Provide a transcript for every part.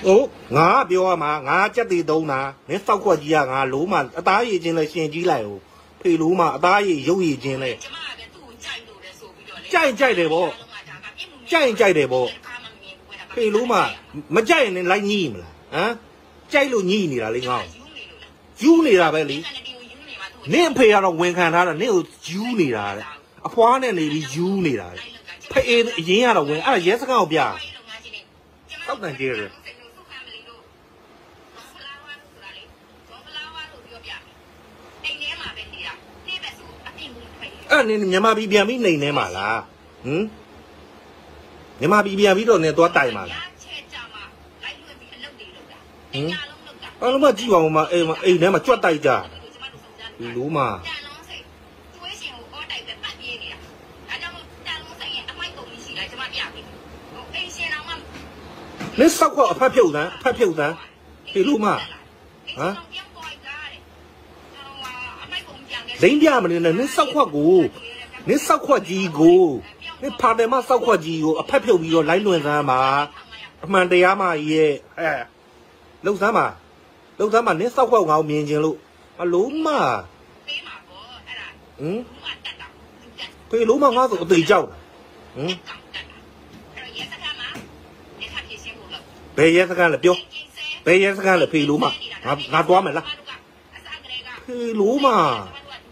哦，我表嘛，我这地头呢，你烧火鸡啊，我路嘛，大爷进来先进来哦，配路嘛，大爷有一进来，在的不，在的不，配路嘛，没在你来你们了，啊，在路你了，你讲，有你了呗你，你配下了我看他了，你有有你了，啊，花呢你有你了，配人家了我，啊，也是搞别，好难接着。你မြန်မာပြည်ပြန်ပြီးနေနေမှာလားဟမ်မြန်မာပြည်ပြန်ပြီးတော့နေသွားတိုင်မှာလားဟမ်အားလုံးမကြည့်ပါဦးမအိမ်ထဲမှာကြွက်တိုက်ကြဒီလိုမှ你烧烤拍票单ဒီလိုမှဟမ်零点嘛呢？你烧烤过，你烧烤鸡过，你怕的嘛烧烤鸡哟，拍票比哟来轮山嘛，蛮的呀嘛也，哎，楼山嘛，你烧烤我面前路，啊路嘛，对路嘛我是对焦的，白夜是干了标，白夜是干了配路嘛，俺多没了，配路嘛。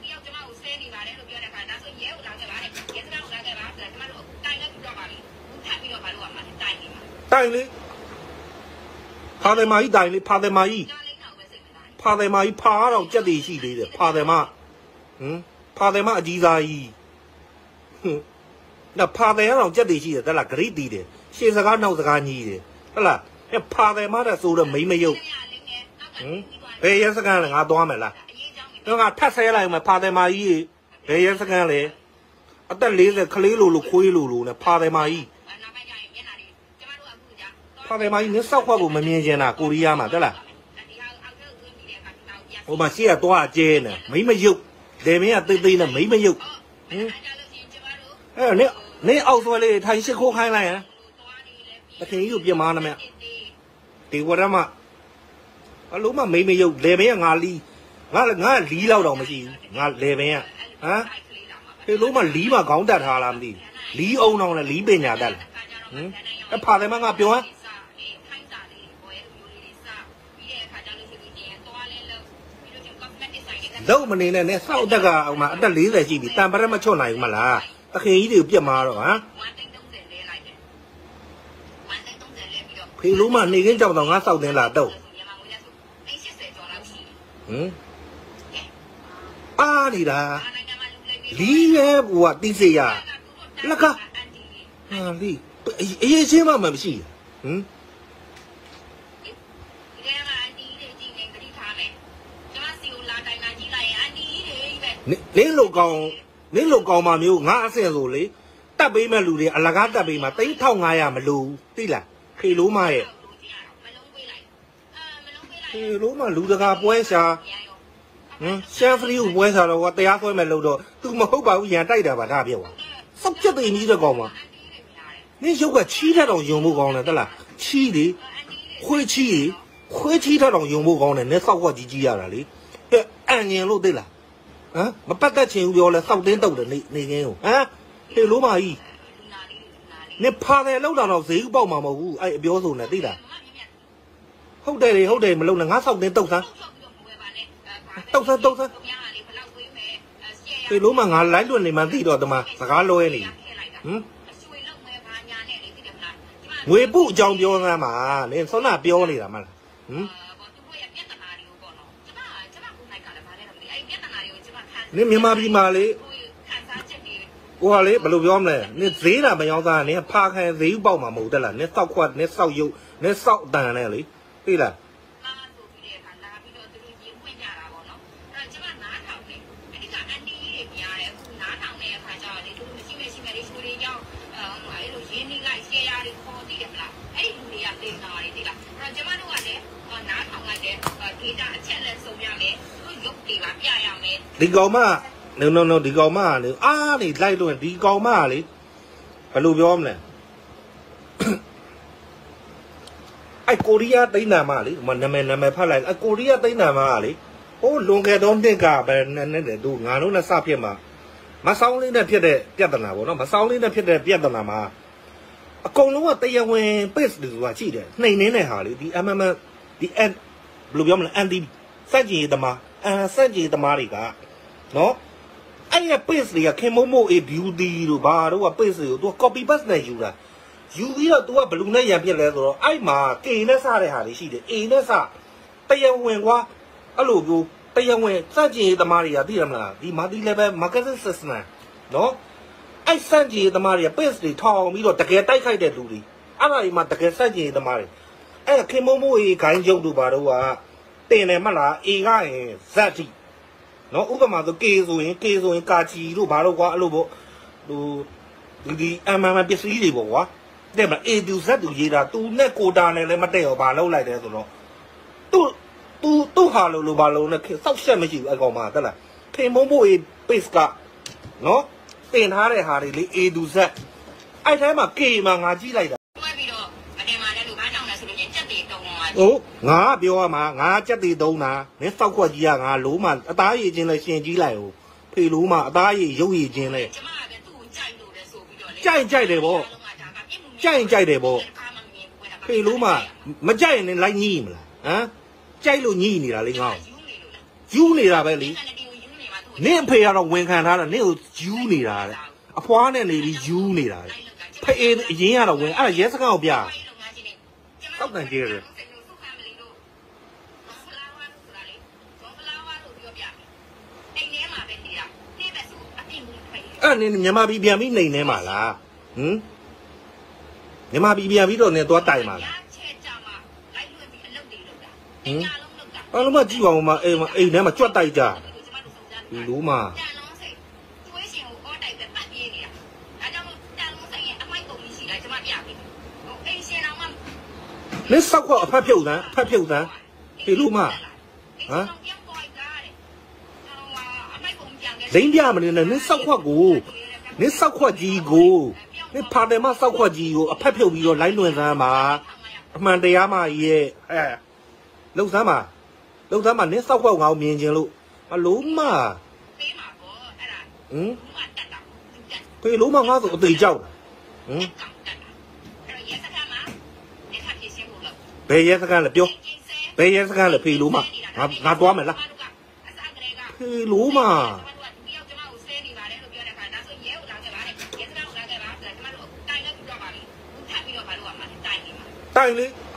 တိုင်လေဖာတယ်မာကြီးတိုင်လေဖာတယ်မာကြီးဖာတော့ကြက်တွေရှိသေးတယ်ဖာတယ်မာဖာတယ်မာအကြီးစားကြီးဒါဖာတယ်ကတော့ကြက်တွေရှိတယ်တလားဂရိတီးတယ်ရှေ့စကားနောက်စကားညီးတယ်တလားဖာတယ်မာတဲ့ဆိုတော့မိမယုတ်ဘယ်ရဲစကန်လဲငါသွားမယ်လားတော့ငါထပ်ဆဲလိုက်မယ်ဖာတယ်မာကြီးဘယ်ရဲစကန်လဲအသက်40ခလေးလိုခွေးလိုနဲ့ဖာတယ်မာကြီးဖာတယ်မာကြီးနဲ့စောက်ခွက်ကိုမမြင်ချင်တာကိုရီးယားမှာတက်လားဟိုမှာရှေ့ကသွားကျဲနေမိမယုတ်လေမင်းကသေးနဲ့မိမယုတ်နေအောက်ဆွဲလေးထိုင်ရှိခိုးခိုင်းလိုက်ဟမ်တခင်ကြီးကိုပြမနာမယ်ဒီဝရမအလုံးမမိမယုတ်လေမင်းကငါလီလောက်တော့မရှိဘူးငါလေမင်းကဟမ်ဒီလုံးမလီမှာခေါင်းတက်ထားလားမသိလီအုံတော့လဲလီပညာတက်လားဖာတယ်မငါပြောဟမ်လုံးမနေနဲ့နဲ့စောက်တက်ကဟိုမှာအသက်40ရှိပြီတန်ပရက်မချွတ်နိုင်ဘူးမလားတခင်ကြီးတွေကိုပြက်မှာတော့ဟမ်ဖေလုံးမနေခင်းကြောက်တော့ငါစောက်တင်လာတော့အားနေတာလီရဲဘွာတိစေရလက်ကလီအေးချင်းမှမရှိနင်းလိုကောင်မှမျိုးငါအဆင်ဆိုလေတက်ပေးမဲ့လူတွေအလကားတက်ပေးမှာ3500မလို့သိလားခေလို့မရဲ့ခေလို့မလူတကာပွဲရှာရှမ်းဖရီကိုပွဲစားတော့တရားဆွဲမဲ့လို့တော့သူမဟုတ်ပါဘူးရန်တိုက်တာပါဒါပြောပါစောက်ချက်သိကြီးတဲ့ကောင်မှာနင်းရုပ်ကချီးထက်တော့ယုံဖို့ကောင်းတယ်တက်လားချီးလေခွေးချီးထက်တော့ယုံဖို့ကောင်းတယ်နင်းစောက်ကကြီးရတာလေအန်ရင်လို့သိလားမပတ်သက်ချင်ဘူးပြောလဲစောက်တင်းတုတ်တယ်နေခင်းကိုဟေလို့မကြီးနင်းဖာတယ်လောက်တော့ဈေးဥပေါက်မှာမဟုတ်ဘူးအဲ့အပြောဆိုနေသိလားဟုတ်တယ်မလုံနဲ့ငါစောက်တင်းတုတ်စမ်းတုတ်စမ်းဒီလုံးမငါလိုက်လွတ်နေမှသိတော့တမစကားလွဲနေငွေပုအကြောင်းပြောစမ်းမှာနင်ဆောနာပြောနေတာမလားနင်မြန်မာပြည်မှာလေဟိုဟာလေဘယ်လိုပြောမလဲနင်ဈေးတာမရောက်သားနင်ဖာခံဈေးပေါက်မှာမဟုတ်တက်လားနင်စောက်ခွက်နင်စောက်ရုပ်နင်စောက်တန်နဲ့လေသိလားဒီကောင်မ no ဒီကောင်မလေအားနေလိုက်လို့ဒီကောင်မလေဘယ်လိုပြောမလဲ哎，国里亚对南嘛哩，嘛那么怕来，哎，国里亚对南嘛哩，哦，龙开东那个呗，那都俺弄那啥片嘛，嘛烧哩那片的别的那不喏，嘛烧哩那片的别的那嘛，公路啊，对呀，我不是的话记得，那哈哩，的安，路边么安的三级的嘛，三级的嘛哩个，喏。哎呀，背时呀，看某某一beauty了吧？都话背时有多 copy paste 那有啦，有比较多不如那样片来说，哎妈，给那啥的哈的是的，哎那啥，对呀问我，啊路go，对呀问，三级的嘛哩呀，对了嘛，你妈的那边马个是是呢，喏，哎三级的嘛哩，背时的套米了，大概带开的路哩，啊那嘛大概三级的嘛哩，哎看某某一感觉都吧都话，对呢嘛啦，一个人三级。喏，ဥပမာဆိုကေဆိုရင်ကာချီလို့ဘာလို့ကွာအဲ့လိုပေါ့ဟိုဒီအမှန်ပစ္စည်းတွေပေါ့ကွာတဲ့မ A to Z တူရေးတာ तू နဲ့ကိုတာနဲ့လည်းမတည့်ရောဘာလုပ်လိုက်တယ်ဆိုတော့ तू ဟာလို့ဘာလို့နဲ့စောက်ရှက်မရှိဘူးအကောင်မတက်လားခင်မုံဖို့ base ကနော်တင်ထားတဲ့ဟာတွေလေ A to Z အဲ့ထဲမှာ K မှာငါကြည့်လိုက်တာ哦，我表啊嘛，我这地东呐，你烧火鸡啊，我卤嘛，打野进来先进来哦，配卤嘛，打野有野进来，在的不，在的不，配卤嘛，没在你来你们了，啊，在路你了，你讲，有你了呗你，你配下了问看他了，你有有你了，啊，花呢你有你了，配人家了问，啊，也是个好边，好难接着。အဲ့နင်မြန်မာပြည်ပြန်ပြီးနေနေမှာလားဟင်မြန်မာပြည်ပြန်ပြီးတော့နေသွားတိုင်မှာလားဟင်အဲ့လိုမှကြည့်ပါဦးမအိမ်ထဲမှာကြွက်တိုက်ကြဒီလိုမှနင်စောက်ခွအဖက်ဖြုတ်တန်းဒီလိုမှဟမ်လိမ့်ပြမနေနဲ့နင်းစောက်ခွက်ကိုနင်းစောက်ခွက်ကြီးကိုနင်းဖာတယ်မစောက်ခွက်ကြီးကိုအဖက်ဖြုတ်ပြီးတော့လိုင်းလွင်စမ်းပါအမှန်တရားမှရဲ့လှုပ်စမ်းပါနင်းစောက်ခွက်ငါ့ကိုမြင်ခြင်းလို့မလို့မဟင်ဖေလို့မငါဆိုအသေးကြောက်ဟင်ဘယ်ရဲစကန်လဲပြောဘယ်ရဲစကန်လဲဖေလို့မငါသွားမယ်လားဖေလို့မတိုင်လေ